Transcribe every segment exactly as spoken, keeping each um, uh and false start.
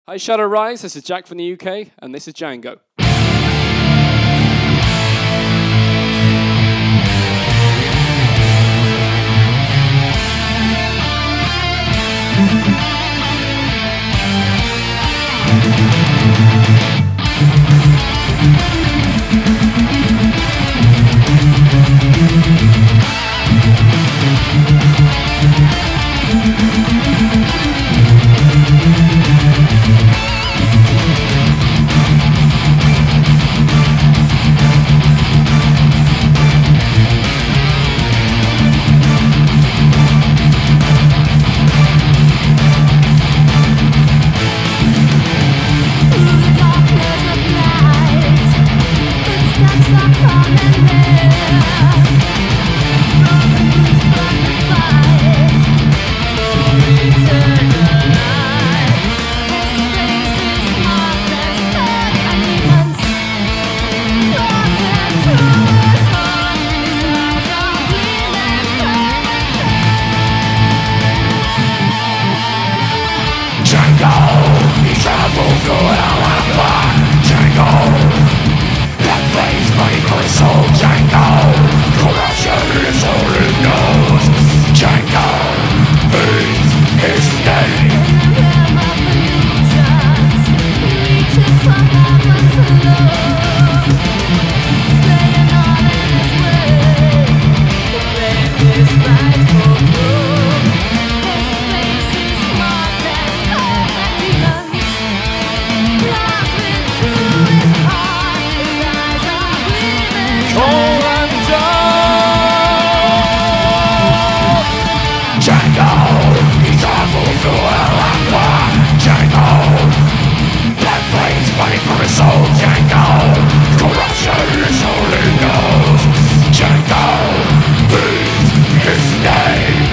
Hi Shadowrise, this is Jack from the U K, and this is Django. Django, he travels through hell and back. Django, that face money for his soul. Django, corruption is all he knows. Django, is his name. In the realm of illusions, he reaches from heaven to low, slaying all in his way to claim his rightful throne. His face is marked as Django, he travels through hell and back. Django, black flames burning from his soul. Django, corruption is all he knows. Django, is his name.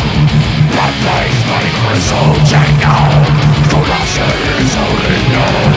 Django, corruption is all he knows.